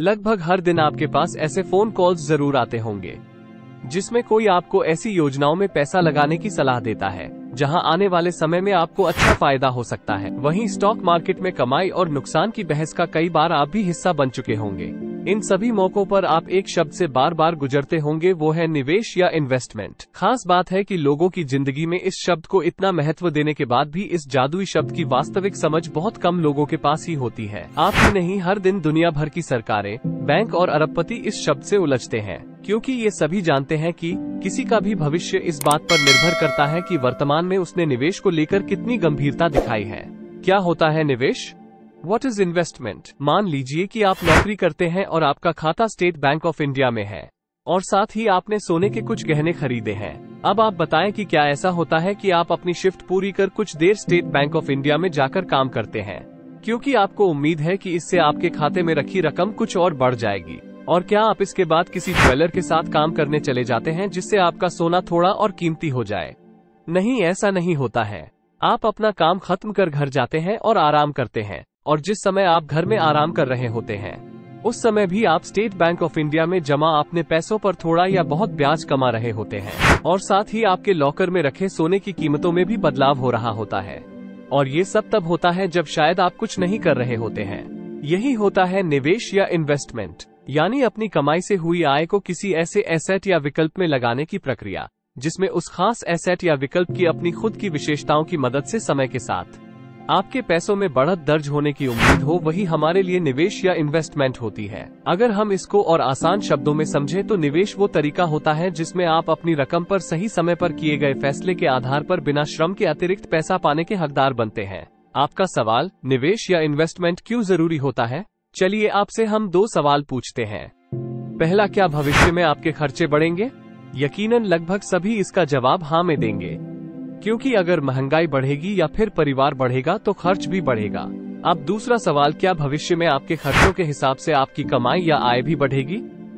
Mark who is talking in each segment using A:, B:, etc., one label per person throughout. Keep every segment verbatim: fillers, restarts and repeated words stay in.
A: लगभग हर दिन आपके पास ऐसे फोन कॉल्स जरूर आते होंगे जिसमें कोई आपको ऐसी योजनाओं में पैसा लगाने की सलाह देता है जहां आने वाले समय में आपको अच्छा फायदा हो सकता है। वहीं स्टॉक मार्केट में कमाई और नुकसान की बहस का कई बार आप भी हिस्सा बन चुके होंगे। इन सभी मौकों पर आप एक शब्द से बार बार गुजरते होंगे, वो है निवेश या इन्वेस्टमेंट। खास बात है कि लोगों की जिंदगी में इस शब्द को इतना महत्व देने के बाद भी इस जादुई शब्द की वास्तविक समझ बहुत कम लोगों के पास ही होती है। आप ही नहीं, हर दिन दुनिया भर की सरकारें, बैंक और अरबपति इस शब्द से उलझते हैं, क्योंकि ये सभी जानते हैं कि किसी का भी भविष्य इस बात पर निर्भर करता है कि वर्तमान में उसने निवेश को लेकर कितनी गंभीरता दिखाई है। क्या होता है निवेश? What is investment? मान लीजिए कि आप नौकरी करते हैं और आपका खाता स्टेट बैंक ऑफ इंडिया में है और साथ ही आपने सोने के कुछ गहने खरीदे हैं। अब आप बताएं कि क्या ऐसा होता है कि आप अपनी शिफ्ट पूरी कर कुछ देर स्टेट बैंक ऑफ इंडिया में जाकर काम करते हैं, क्योंकि आपको उम्मीद है कि इससे आपके खाते में रखी रकम कुछ और बढ़ जाएगी। और क्या आप इसके बाद किसी ज्वेलर के साथ काम करने चले जाते हैं जिससे आपका सोना थोड़ा और कीमती हो जाए? नहीं, ऐसा नहीं होता है। आप अपना काम खत्म कर घर जाते हैं और आराम करते हैं, और जिस समय आप घर में आराम कर रहे होते हैं उस समय भी आप स्टेट बैंक ऑफ इंडिया में जमा अपने पैसों पर थोड़ा या बहुत ब्याज कमा रहे होते हैं, और साथ ही आपके लॉकर में रखे सोने की कीमतों में भी बदलाव हो रहा होता है। और ये सब तब होता है जब शायद आप कुछ नहीं कर रहे होते हैं। यही होता है निवेश या इन्वेस्टमेंट, यानी अपनी कमाई से हुई आय को किसी ऐसे एसेट या विकल्प में लगाने की प्रक्रिया जिसमें उस खास एसेट या विकल्प की अपनी खुद की विशेषताओं की मदद से समय के साथ आपके पैसों में बढ़त दर्ज होने की उम्मीद हो, वही हमारे लिए निवेश या इन्वेस्टमेंट होती है। अगर हम इसको और आसान शब्दों में समझें तो निवेश वो तरीका होता है जिसमें आप अपनी रकम पर सही समय पर किए गए फैसले के आधार पर बिना श्रम के अतिरिक्त पैसा पाने के हकदार बनते हैं। आपका सवाल, निवेश या इन्वेस्टमेंट क्यों जरूरी होता है? चलिए आपसे हम दो सवाल पूछते हैं। पहला, क्या भविष्य में आपके खर्चे बढ़ेंगे? यकीनन लगभग सभी इसका जवाब हाँ में देंगे, क्योंकि अगर महंगाई बढ़ेगी या फिर परिवार बढ़ेगा तो खर्च भी बढ़ेगा। अब दूसरा सवाल, क्या भविष्य में आपके खर्चों के हिसाब से आपकी कमाई या आय भी बढ़ेगी?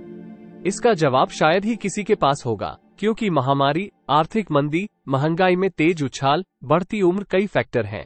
A: इसका जवाब शायद ही किसी के पास होगा, क्योंकि महामारी, आर्थिक मंदी, महंगाई में तेज उछाल, बढ़ती उम्र, कई फैक्टर हैं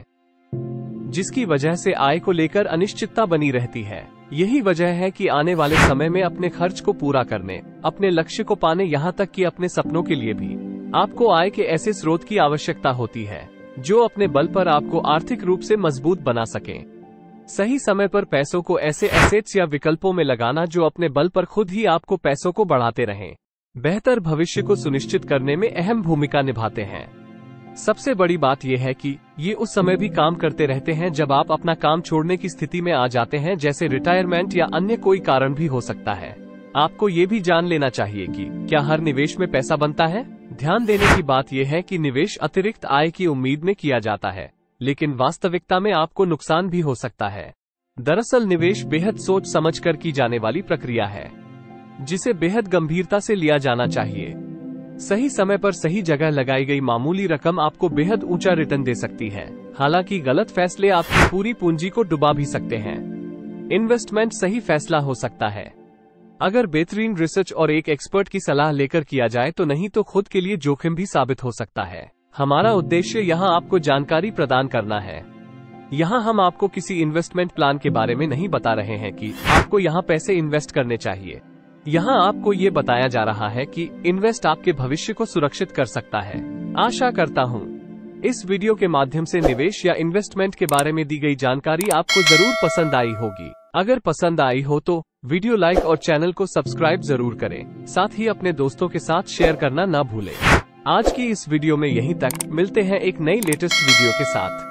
A: जिसकी वजह से आय को लेकर अनिश्चितता बनी रहती है। यही वजह है कि आने वाले समय में अपने खर्च को पूरा करने, अपने लक्ष्य को पाने, यहाँ तक कि अपने सपनों के लिए भी आपको आय के ऐसे स्रोत की आवश्यकता होती है जो अपने बल पर आपको आर्थिक रूप से मजबूत बना सकें। सही समय पर पैसों को ऐसे एसेट्स या विकल्पों में लगाना जो अपने बल पर खुद ही आपको पैसों को बढ़ाते रहें, बेहतर भविष्य को सुनिश्चित करने में अहम भूमिका निभाते हैं। सबसे बड़ी बात यह है कि ये उस समय भी काम करते रहते हैं जब आप अपना काम छोड़ने की स्थिति में आ जाते हैं, जैसे रिटायरमेंट या अन्य कोई कारण भी हो सकता है। आपको ये भी जान लेना चाहिए कि क्या हर निवेश में पैसा बनता है? ध्यान देने की बात यह है कि निवेश अतिरिक्त आय की उम्मीद में किया जाता है, लेकिन वास्तविकता में आपको नुकसान भी हो सकता है। दरअसल निवेश बेहद सोच समझकर की जाने वाली प्रक्रिया है जिसे बेहद गंभीरता से लिया जाना चाहिए। सही समय पर सही जगह लगाई गई मामूली रकम आपको बेहद ऊंचा रिटर्न दे सकती है, हालांकि गलत फैसले आपकी पूरी पूंजी को डुबा भी सकते हैं। इन्वेस्टमेंट सही फैसला हो सकता है अगर बेहतरीन रिसर्च और एक एक्सपर्ट की सलाह लेकर किया जाए, तो नहीं तो खुद के लिए जोखिम भी साबित हो सकता है। हमारा उद्देश्य यहाँ आपको जानकारी प्रदान करना है। यहाँ हम आपको किसी इन्वेस्टमेंट प्लान के बारे में नहीं बता रहे हैं कि आपको यहाँ पैसे इन्वेस्ट करने चाहिए। यहाँ आपको ये बताया जा रहा है कि इन्वेस्ट आपके भविष्य को सुरक्षित कर सकता है। आशा करता हूँ इस वीडियो के माध्यम से निवेश या इन्वेस्टमेंट के बारे में दी गई जानकारी आपको जरूर पसंद आई होगी। अगर पसंद आई हो तो वीडियो लाइक और चैनल को सब्सक्राइब जरूर करें। साथ ही अपने दोस्तों के साथ शेयर करना ना भूलें। आज की इस वीडियो में यहीं तक, मिलते हैं एक नई लेटेस्ट वीडियो के साथ।